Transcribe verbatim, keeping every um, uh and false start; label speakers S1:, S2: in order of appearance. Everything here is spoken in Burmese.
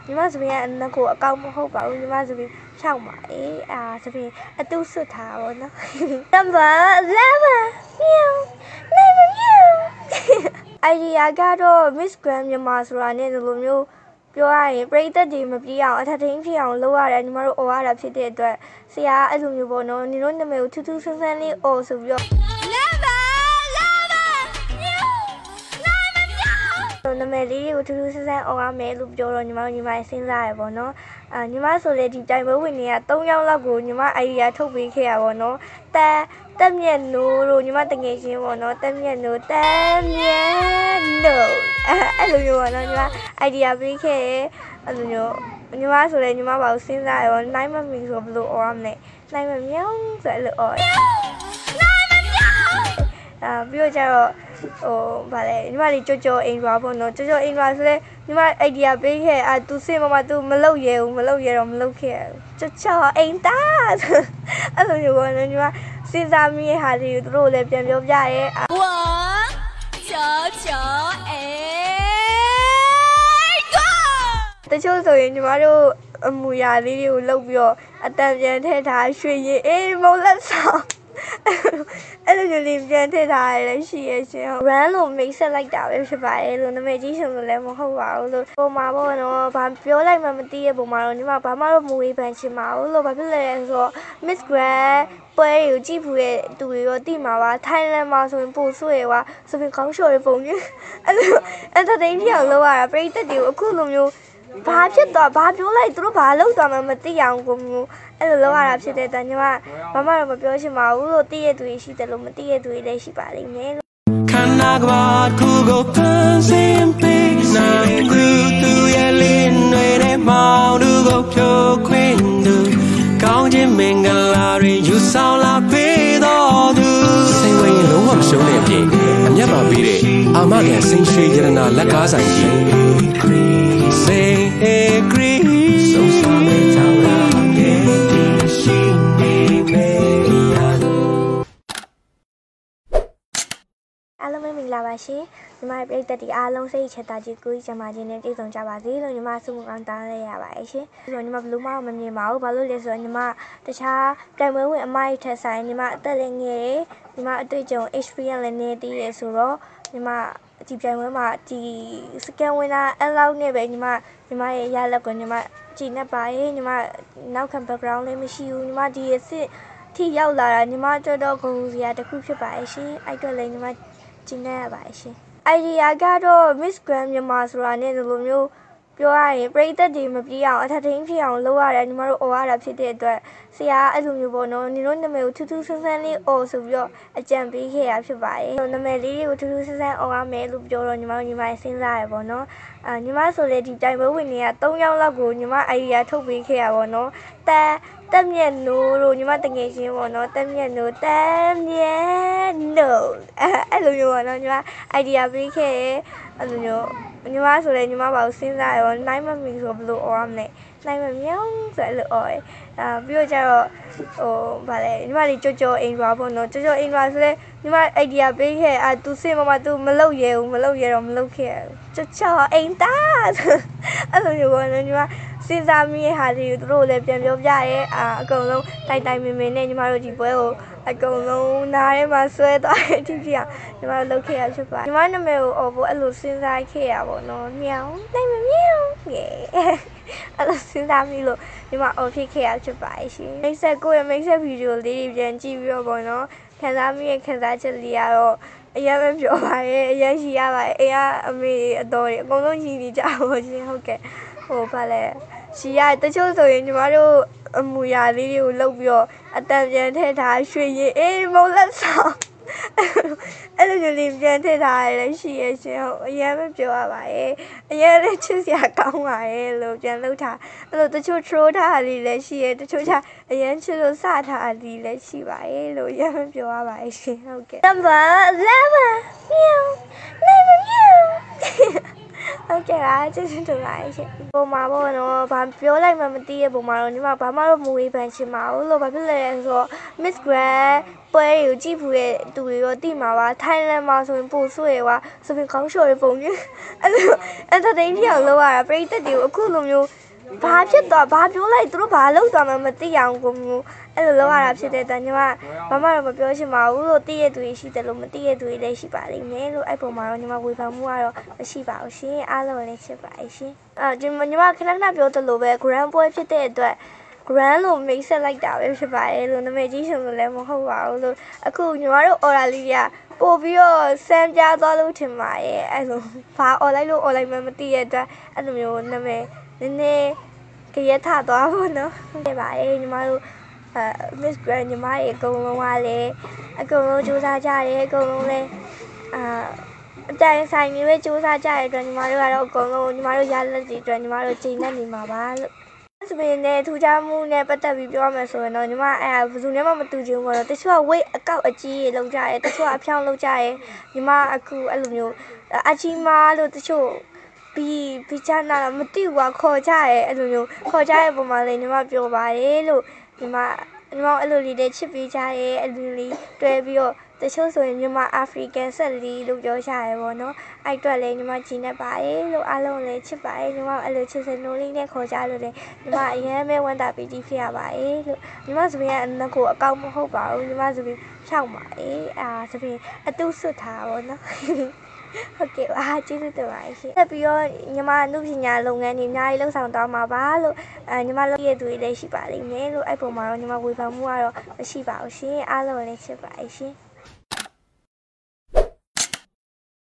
S1: ညီမစပင်းကကိုအကောင်းမဟုတ်ပါဘူးညီမစပင်းဖြောက်ပါအေးအာစပင်းအတူဆွတ်ထားပါတော့ number eleven မြောင်နိုင်မမြောင် idea ကတော့ Miss Grand မြန်မာဆိုတာနဲ့ဒီလိုမျိုးပြောရရင်ပရိသတ်တွေမပြေအောင်အထက်ထင်းဖြစ်အောင်လုပ်ရတယ်ညီမတို့អော်ရတာဖြစ်တဲ့အတွက်ဆရာအဲ့လိုမျိုးပေါ့နော်ညီတို့နာမည်ကိုထူးထူးဆန်းဆန်းလေးអော်ဆိုပြီးတော့နာမည်လေးကိုထူးထူးဆန်းဆန်းអော်ရမယ်လို့ပြောတော့ညီမတို့ညီမစဉ်းစားရပေါ့နော်အာညီမဆိုလေဒီတိုင်ပွဲဝင်နေကသုံးယောက်လောက်ကိုညီမ idea ထုတ်ပေးခဲ့ရပေါ့နော်တဲတက်မြက်နိုးတို့ညီမတငယ်ချင်းပေါ့နော်တက်မြက်နိုးတက်မြက်နိုးအဲ့လိုမျိုးပေါ့နော်ညီမ idea ပေးခဲ့အဲ့လိုမျိုးညီမဆိုလေညီမဘာလို့စဉ်းစားရရောနိုင်မမီဆိုဘယ်လိုអော်ရမလဲနိုင်မမြောင်းဆိုအဲ့လိုអော်နိုင်မမြောင်းအာပြီးတော့ကျတော့ဟိုဗာလေညီမလေးကြောကြောအိမ်ရွာပေါ့နော်ကြောကြောအိမ်ရွာဆိုလေညီမ idea ပေးခဲ့အာ तू စင်မမ तू မလုပ်ရဲဘူးမလုပ်ရဲတော့မလုပ်ခဲ့ကြောကြောအိမ်သားအဲ့လိုမျိုးပေါ့နော်ညီမစဉ်းစားမိရဲ့ဟာလေးကိုတို့လည်းပြန်ပြောပြရဲဝါကြောကြောအိမ်ကွာတချို့ဆိုရင်ညီမတို့အမူအရာလေးတွေကိုလုပ်ပြီးတော့အတန်ပြန်ထည့်ထားရွှေရည်အေးမုံလက်ဆောင်အဲ့လိုမျိုးလေးပြန်ထည့်ထားရလဲရှိရဲ့ရှင် run လို့ make ဆက်လိုက်တာပဲဖြစ်ပါတယ်လို့နာမည်ကြီးရှင်လို့လည်းမဟုတ်ပါဘူးလို့ပုံမှာပေါ့နော်ဘာပြောလိုက်မှမသိရဲ့ပုံမှာတော့ညီမဘာမှတော့မဝေးပန်ချင်ပါဘူးလို့ဘာဖြစ်လဲဆိုတော့ Miss Grand ပွဲကိုကြည့်ဖူးတဲ့သူတွေရောတိမှာပါ Thailand မှာဆိုရင်ပို့ဆွဲရွာဆိုပြီးခေါင်းလျှော်ရပုံကြီးအဲ့လို entertain ပြောင်းလုပ်ရတာပရိသတ်တွေကိုအခုလိုမျိုးဘာဖြစ်သွားဘာပြောလိုက်သူတို့ဘာလုပ်သွားမှမသိအောင်ကိုမျိုးအဲ့လိုလုပ်ရတာဖြစ်တဲ့တန်ညီမမမတော့မပြောချင်ပါဘူးလို့တည့်ရသူရှိတယ်လို့မတည့်ရသူလည်းရှိပါလိမ့်မယ်ခန္ဓာကဘာခုကိုဖန်ဆင်းပေးနိုင်သူသူရဲ့လင်းတွေနဲ့မောင်သူကိုဖြိုခွင်းသူကောင်းခြင်းမင်္ဂလာတွေယူဆောင်လာပေးတော်သူစိတ်ဝင်းလုံးဝမရှုံးတဲ့အပြင်အမျက်ပါပေးတဲ့အာမခံစိန်ရွှေရတနာလက်ကားဆိုင်ကြီးစိန်အေဂရီဆုံးဆောင်တဲ့ကြောင့်လာခဲ့ရှိနေမယ်အားလုံးပဲမင်္ဂလာပါရှင်ညီမရဲ့ပရိသတ်တွေအားလုံးစိတ်ချတာကြီးကိုကြီးချမ်းသာခြင်းနဲ့ပြည့်စုံကြပါစေလို့ညီမဆုမကောင်းတောင်းလိုက်ရပါတယ်ရှင်ဆိုတော့ညီမဘလူးမအောင်မမြင်ပါဘူးဘာလို့လဲဆိုတော့ညီမတခြားတိုင်ပွဲဝင်အမကြီးထက်ဆိုင်ညီမအသက်လည်းငယ်တယ်ညီမအတွေ့အကြုံ experience လည်းနေသေးတယ်ဆိုတော့ညီမဒီပြိုင်ပွဲမှာဒီ scan winner အလောက်နဲ့ပဲညီမညီမရဲ့ရလက်ကိုညီမကြည်နေပါရဲ့ညီမနောက်ခံ background လည်းမရှိဘူးညီမဒီအစ်စ်ထိရောက်လာတာညီမတော်တော်ဂုဏ်စရာတစ်ခုဖြစ်ပါရဲ့ရှင်အဲ့တော့လည်းညီမကြည်နေရပါရဲ့ရှင် idea ကတော့ Miss Grand မြန်မာဆိုတာနဲ့ဒီလိုမျိုးပြောရရင်ပရိသတ်တွေမပြေအောင်အထက်ထင်းဖြစ်အောင်လုပ်ရတယ်ညီမတို့អော်ရတာဖြစ်တဲ့အတွက်ဆရာအဲ့လိုမျိုးပေါ့နော်ညီတို့နာမည်ကိုထူးထူးဆန်းဆန်းလေးអော်ဆိုပြီးတော့အကြံပေးခဲ့ရဖြစ်ပါတယ်နာမည်လေးကိုထူးထူးဆန်းဆန်းអော်ရမယ်လို့ပြောတော့ညီမတို့ညီမစဉ်းစားရပေါ့နော်အာညီမဆိုလေဒီတိုင်ပွဲဝင်နေကသုံးယောက်လောက်ကိုညီမ idea ထုတ်ပေးခဲ့ရပေါ့နော်တဲတက်မြက်နိုးတို့ညီမတငယ်ချင်းပေါ့နော်တက်မြက်နိုးတက်မြက်နိုးအဲ့လိုမျိုးပေါ့နော်ညီမ idea ပေးခဲ့အဲ့လိုမျိုးညီမဆိုလေညီမဘာလို့စဉ်းစားရရောနိုင်မမီဆိုဘယ်လိုអော်ရမလဲနိုင်မမြောင်းဆိုအဲ့လိုអော်ရအာပြီးတော့ကျတော့ဟိုဗာလေညီမလေးကြောကြောအိမ်ရွာပေါ့နော်ကြောကြောအိမ်ရွာဆိုလေညီမ idea ပေးခဲ့အာ तू စင်မမ तू မလုပ်ရဲဘူးမလုပ်ရဲတော့မလုပ်ခဲ့ကြောကြောအိမ်သားအဲ့လိုမျိုးပေါ့နော်ညီမစဉ်းစားမိရဲ့ဟာလေးကိုတို့လည်းပြန်ပြောပြရဲအာအကုန်လုံးတိုင်တိုင်မင်မင်နဲ့ညီမတို့ဒီပွဲကိုအကုန်လုံးနားထဲမှာဆွဲသွားတဲ့အထိဖြစ်အောင်ညီမတို့လုပ်ခဲ့ရဖြစ်ပါညီမနာမည်ကိုអော်ဖို့အဲ့လိုစဉ်းစားခဲ့ရပါတော့မြောင်းနိုင်မမြောင်းရေအဲ့လိုစဉ်းစားမိလို့ညီမអော်ဖြစ်ခဲ့ရဖြစ်ပါရှင်မိတ်ဆက်ကိုရဲ့မိတ်ဆက်ဗီဒီယိုလေးပြန်ကြည့်ပြီးတော့ပေါ့နော်ခံစားမိရဲ့ခံစားချက်လေးကတော့အရင်ပဲပြောပါရဲ့အရင်ရှိရပါရဲ့အိမ်ကအမေအတော်တွေအကုန်လုံးရှိနေကြပါရှင်ဟုတ်ကဲ့ဟိုဘာလဲရှိရတချို့ဆိုရင်ညီမတို့အမူအရာလေးတွေကိုလုပ်ပြီးတော့အတန်ပြန်ထည့်ထားရွှေရည်အေးမုံလက်ဆောင်အဲ့လိုမျိုးလေးပြန်ထည့်ထားရလဲရှိရဲ့ရှင်ဟုတ်အရင်ပဲပြောရပါရဲ့အရင်လည်းချစ်စရာကောင်းပါရဲ့လို့ပြန်လုပ်ထားအဲ့လိုတချို့ troll ထားလေးလည်းရှိရဲ့တချို့အရင်ချစ်လို့စထားလေးလည်းရှိပါရဲ့လို့အရင်ပဲပြောရပါရဲ့ရှင်ဟုတ်ကဲ့ number eleven မြောင်နိုင်မမြောင်ဟုတ်ကဲ့ပါကျေးဇူးတင်ပါတယ်ရှင်ပုံမှာပေါ့နော်ဘာပြောလိုက်မှမသိရဲ့ပုံမှာတော့ညီမဘာမှတော့မဝေးပန်ချင်ပါဘူးလို့ဘာဖြစ်လဲဆိုတော့ Miss Grand ပွဲကိုကြည့်ဖူးတဲ့သူတွေရောတိမှာပါထိုင်းလန်မှာဆိုရင်ပို့ဆွဲွာဆိုပြီးခေါင်းလျှော်ရပုံကြီးအဲ့လိုအတသိန်းပြောင်းလောက်ရတာပရိသတ်တွေကိုအခုလိုမျိုးဘာဖြစ်သွားဘာပြောလိုက်သူတို့ဘာလုပ်သွားမှမသိအောင်ကိုမျိုးအဲ့လိုလောက်ရတာဖြစ်တဲ့တန်ညီမဘာမှတော့မပြောချင်ပါဘူးလို့သိရသူရှိတယ်လို့မသိရသူတွေလည်းရှိပါလိမ့်မယ်လို့အဲ့ပုံမှာတော့ညီမဝေဖန်မှုကတော့မရှိပါဘူးရှင်အားလုံးလည်းချစ်ပါရှင်အာညီမညီမခဏခဏပြောသလိုပဲ grand ပွဲဖြစ်တဲ့အတွက် grand လို့မိတ်ဆက်လိုက်တာပဲဖြစ်ပါတယ်လို့နာမည်ကြီးရှင်လို့လည်းမဟုတ်ပါဘူးလို့အခုညီမတို့ order လေးကပို့ပြီးတော့စမ်းပြသွားလို့ထင်ပါရဲ့အဲ့လိုဘာ online လို့ online မှမသိရတဲ့အတွက်အဲ့လိုမျိုးနာမည်နည်းနည်းကြရထသွားပါတော့ဟုတ်ပါရဲ့ညီမတို့အဲ Miss Grand ညီမရဲ့အကုန်လုံးကလည်းအကုန်လုံးစူးစမ်းကြတယ်အကုန်လုံးလည်းအာအတိုင်းဆိုင်မျိုးပဲစူးစမ်းကြတဲ့အတွက်ညီမတို့ကတော့အကုန်လုံးညီမတို့ရလက်တွေအတွက်ညီမတို့ချိန်နဲ့နေမှာပါလို့စပင်းနဲ့ထူးခြားမှုနဲ့ပတ်သက်ပြီးပြောမယ်ဆိုရင်တော့ညီမအဲ့ဘယ်သူနဲ့မှမတူချင်ဘူးပေါ့နော်တချို့က weight အကောက်အကြီးတွေလောက်ကြတယ်တချို့ကအဖြောင်းလောက်ကြတယ်ညီမအခုအဲ့လိုမျိုးအချီမာလို့တချို့ပြီးပြီးချနာမသိဘူးကခေါ်ကြရဲအဲ့လိုမျိုးခေါ်ကြရဲပုံမှာလေညီမပြောပါတယ်လို့ညီမညီမအဲ့လိုလေးတွေချစ်ပေးကြရဲအဲ့လိုလေးတွဲပြီးတော့တချို့ဆိုရင်ညီမအာဖရိကန်ဆက်လီလို့ပြောကြရဲပေါ့နော်အဲ့အတွက်လည်းညီမကြည်နေပါတယ်လို့အားလုံးလည်းချစ်ပါတယ်ညီမအဲ့လိုချစ်စနိုးလေးနဲ့ခေါ်ကြလို့လည်းညီမအရင်ပဲဝန်တာပီတီဖြစ်ရပါတယ်လို့ညီမစပင်းကအနက်ကိုအကောက်မဟုတ်ပါဘူးညီမစပင်းဖြောက်ပါတယ်အာစပင်းအတူဆွတ်ထားပေါ့နော်ဟုတ်ကဲ့ပါကျေးဇူးတင်ပါတယ်ရှင်ဆက်ပြီးတော့ညီမအမှုပညာလုပ်ငန်းတွေအများကြီးလှုပ်ဆောင်သွားမှာပါလို့အဲညီမလုပ်ရတဲ့သူတွေလည်းရှိပါလိမ့်မယ်လို့အဲ့ပုံမှာတော့ညီမဝေဖန်မှုကတော့မရှိပါဘူးရှင်အားလုံးလည်းချစ်ပါတယ်ရှင်